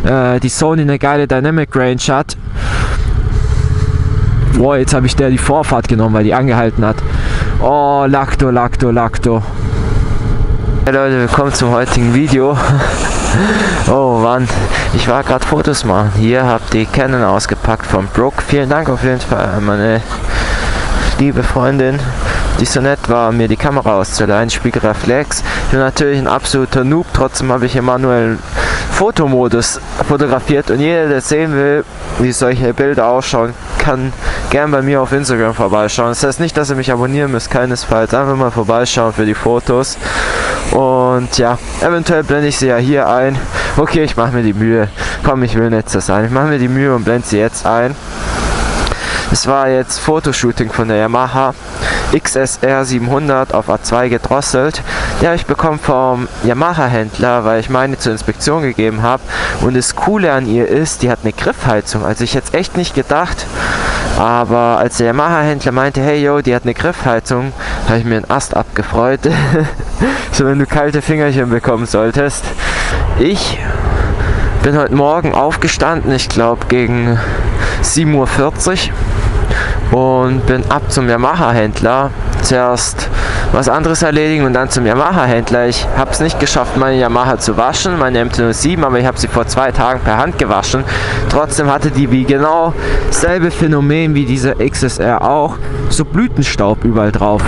die Sony eine geile Dynamic Range hat. Boah, jetzt habe ich der die Vorfahrt genommen, weil die angehalten hat. Oh, Lacto. Hey Leute, willkommen zum heutigen Video. Oh Mann, ich war gerade Fotos machen. Hier habt ihr die Canon ausgepackt von Brooke. Vielen Dank auf jeden Fall an meine liebe Freundin, die so nett war, mir die Kamera auszuleihen, Spiegelreflex. Ich bin natürlich ein absoluter Noob, trotzdem habe ich im manuellen Fotomodus fotografiert und jeder, der sehen will, wie solche Bilder ausschauen, kann gern bei mir auf Instagram vorbeischauen. Das heißt nicht, dass ihr mich abonnieren müsst, keinesfalls. Einfach mal vorbeischauen für die Fotos. Und ja, eventuell blende ich sie ja hier ein. Okay, ich mache mir die Mühe. Komm, ich will nicht so sein. Ich mache mir die Mühe und blende sie jetzt ein. Es war jetzt Fotoshooting von der Yamaha XSR 700 auf A2 gedrosselt. Die habe ich bekommen vom Yamaha-Händler, weil ich meine zur Inspektion gegeben habe. Und das Coole an ihr ist, die hat eine Griffheizung. Also ich hätte es echt nicht gedacht. Aber als der Yamaha-Händler meinte, hey yo, die hat eine Griffheizung, habe ich mir einen Ast abgefreut. So, wenn du kalte Fingerchen bekommen solltest. Ich bin heute Morgen aufgestanden, ich glaube gegen 7:40 Uhr. Und bin ab zum Yamaha-Händler, zuerst was anderes erledigen und dann zum Yamaha-Händler. Ich habe es nicht geschafft, meine Yamaha zu waschen, meine MT-07, aber ich habe sie vor 2 Tagen per Hand gewaschen. Trotzdem hatte die wie genau dasselbe Phänomen wie diese XSR auch, so Blütenstaub überall drauf.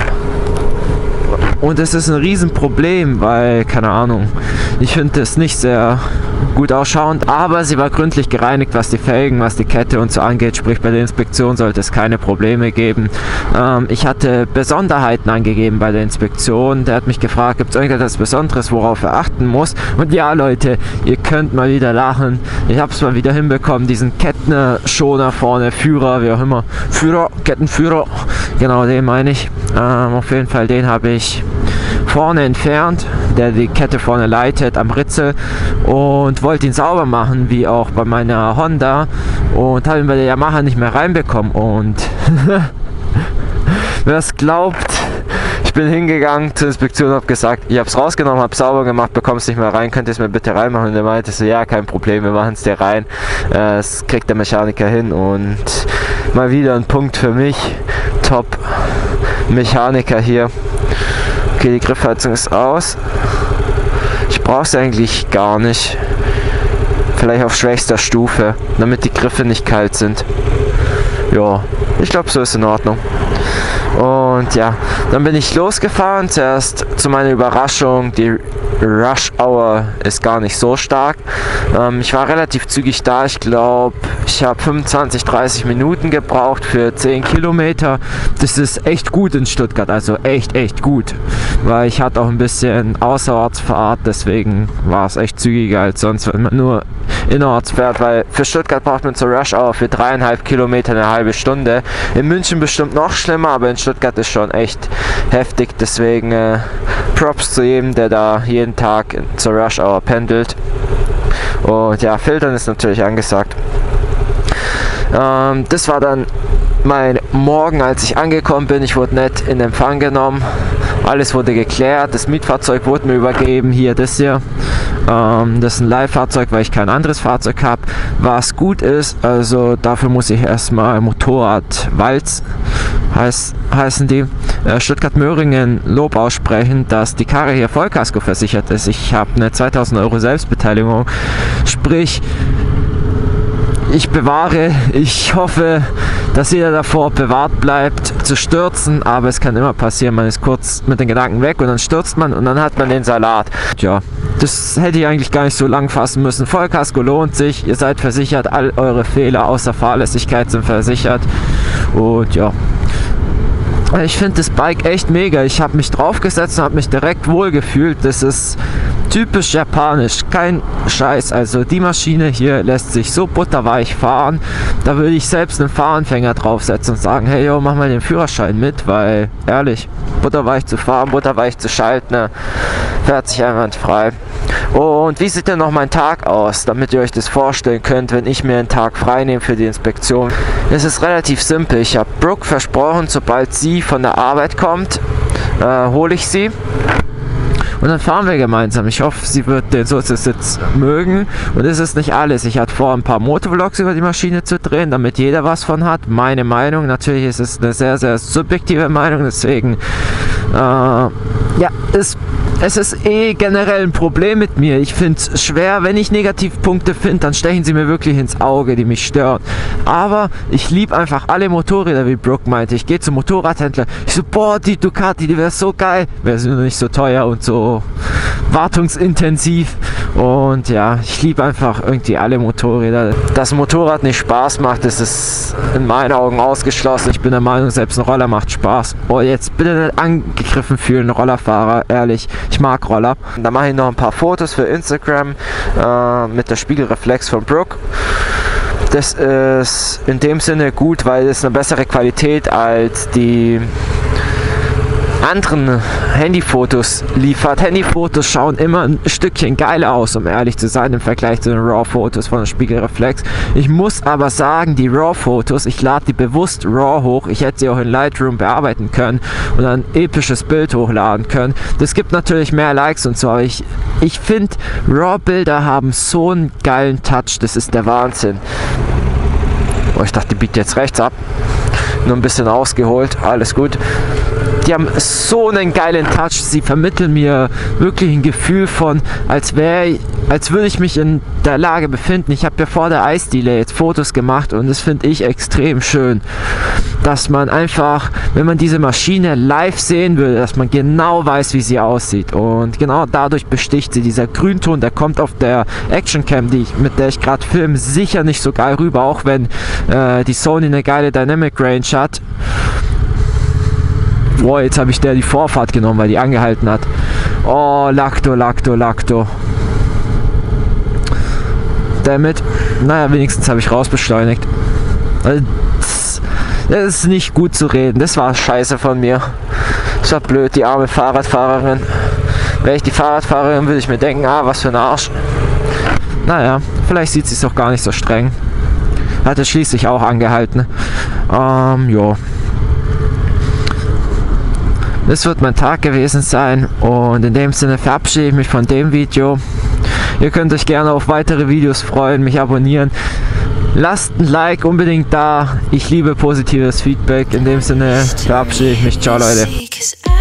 Und es ist ein Riesenproblem, weil, keine Ahnung, ich finde es nicht sehr gut ausschauend, aber sie war gründlich gereinigt, was die Felgen, was die Kette und so angeht, sprich bei der Inspektion sollte es keine Probleme geben. Ich hatte Besonderheiten angegeben bei der Inspektion, der hat mich gefragt, gibt es irgendetwas Besonderes, worauf er achten muss, und ja Leute, ihr könnt mal wieder lachen, ich habe es mal wieder hinbekommen, diesen Kettenschoner vorne, Führer, wie auch immer, Kettenführer, genau den meine ich, auf jeden Fall den habe ich vorne entfernt, der die Kette vorne leitet am Ritzel, und wollte ihn sauber machen, wie auch bei meiner Honda, und habe ihn bei der Yamaha nicht mehr reinbekommen. Und wer es glaubt, ich bin hingegangen zur Inspektion und habe gesagt, ich habe es rausgenommen, habe sauber gemacht, bekommst nicht mehr rein, könnt ihr es mir bitte reinmachen? Und er meinte so, ja, kein Problem, wir machen es dir rein, das kriegt der Mechaniker hin. Und mal wieder ein Punkt für mich, top Mechaniker hier. Okay, die Griffheizung ist aus. Ich brauche sie eigentlich gar nicht. Vielleicht auf schwächster Stufe, damit die Griffe nicht kalt sind. Ja, ich glaube, so ist in Ordnung. Und ja, dann bin ich losgefahren. Zuerst zu meiner Überraschung, die Rush Hour ist gar nicht so stark. Ich war relativ zügig da. Ich glaube, ich habe 25-30 Minuten gebraucht für 10 Kilometer. Das ist echt gut in Stuttgart, also echt gut. Weil ich hatte auch ein bisschen Außerortsfahrt, deswegen war es echt zügiger als sonst, wenn man nur innerorts fährt. Weil für Stuttgart braucht man zur Rush Hour für 3,5 Kilometer eine halbe Stunde. In München bestimmt noch schlimmer, aber in Stuttgart ist schon echt heftig. Deswegen Props zu jedem, der da jeden Tag zur Rush Hour pendelt. Und ja, Filtern ist natürlich angesagt. Das war dann mein Morgen, als ich angekommen bin. Ich wurde nett in Empfang genommen. Alles wurde geklärt. Das Mietfahrzeug wurde mir übergeben. Hier, das hier. Das ist ein Leihfahrzeug, weil ich kein anderes Fahrzeug habe. Was gut ist, also dafür muss ich erstmal Motorrad Walz heißen die, Stuttgart-Möhringen Lob aussprechen, dass die Karre hier Vollkasko versichert ist. Ich habe eine 2000 Euro Selbstbeteiligung, sprich ich hoffe, dass jeder davor bewahrt bleibt zu stürzen, aber es kann immer passieren, man ist kurz mit den Gedanken weg und dann stürzt man und dann hat man den Salat. Ja, das hätte ich eigentlich gar nicht so lang fassen müssen. Vollkasko lohnt sich, ihr seid versichert, all eure Fehler außer Fahrlässigkeit sind versichert und ja. Ich finde das Bike echt mega. Ich habe mich draufgesetzt und habe mich direkt wohlgefühlt. Das ist typisch japanisch, kein Scheiß. Also die Maschine hier lässt sich so butterweich fahren. Da würde ich selbst einen Fahranfänger draufsetzen und sagen, hey yo, mach mal den Führerschein mit, weil ehrlich, butterweich zu fahren, butterweich zu schalten, fährt sich einwandfrei. Und wie sieht denn noch mein Tag aus, damit ihr euch das vorstellen könnt, wenn ich mir einen Tag frei nehme für die Inspektion? Es ist relativ simpel. Ich habe Brooke versprochen, sobald sie von der Arbeit kommt, hole ich sie. und dann fahren wir gemeinsam. Ich hoffe, sie wird den Soziositz mögen und es ist nicht alles. Ich hatte vor, ein paar Motovlogs über die Maschine zu drehen, damit jeder was von hat. Meine Meinung, natürlich ist es eine sehr, sehr subjektive Meinung, deswegen ja, es ist generell ein Problem mit mir. Ich finde es schwer, wenn ich Negativpunkte finde, dann stechen sie mir wirklich ins Auge, die mich stören. Aber ich liebe einfach alle Motorräder, wie Brooke meinte. Ich gehe zum Motorradhändler, ich so, boah, die Ducati, die wäre so geil. Wäre sie nur nicht so teuer und so wartungsintensiv. Und ja, ich liebe einfach irgendwie alle Motorräder. Dass ein Motorrad nicht Spaß macht, das ist in meinen Augen ausgeschlossen. Ich bin der Meinung, selbst ein Roller macht Spaß. Oh, jetzt bitte nicht angegriffen fühlen, Rollerfahrer, ehrlich. Ich mag Roller. Da mache ich noch ein paar Fotos für Instagram mit der Spiegelreflex von Brooke. Das ist in dem Sinne gut, weil es eine bessere Qualität als die anderen Handyfotos liefert. Handyfotos schauen immer ein Stückchen geiler aus, um ehrlich zu sein, im Vergleich zu den RAW-Fotos von der Spiegelreflex. Ich muss aber sagen, die RAW-Fotos, ich lade die bewusst RAW hoch. Ich hätte sie auch in Lightroom bearbeiten können und dann ein episches Bild hochladen können. Das gibt natürlich mehr Likes und so, aber ich finde, RAW-Bilder haben so einen geilen Touch, das ist der Wahnsinn. Oh, ich dachte, die biegt jetzt rechts ab. Nur ein bisschen ausgeholt, alles gut. Die haben so einen geilen Touch, sie vermitteln mir wirklich ein Gefühl von, als würde ich mich in der Lage befinden. Ich habe ja vor der Eisdiele jetzt Fotos gemacht und das finde ich extrem schön, dass man einfach, wenn man diese Maschine live sehen würde, dass man genau weiß, wie sie aussieht und genau dadurch besticht sie. Dieser Grünton, der kommt auf der Actioncam, mit der ich gerade filme, sicher nicht so geil rüber, auch wenn die Sony eine geile Dynamic Range hat. Boah, jetzt habe ich die Vorfahrt genommen, weil die angehalten hat. Oh, Lacto. Damit. Naja, wenigstens habe ich rausbeschleunigt. Das ist nicht gut zu reden. Das war scheiße von mir. Das war blöd, die arme Fahrradfahrerin. Wäre ich die Fahrradfahrerin, würde ich mir denken, was für ein Arsch. Naja, vielleicht sieht sie es doch gar nicht so streng. Hat er schließlich auch angehalten. Jo. Das wird mein Tag gewesen sein und in dem Sinne verabschiede ich mich von dem Video. Ihr könnt euch gerne auf weitere Videos freuen, mich abonnieren. Lasst ein Like unbedingt da. Ich liebe positives Feedback. In dem Sinne verabschiede ich mich. Ciao, Leute.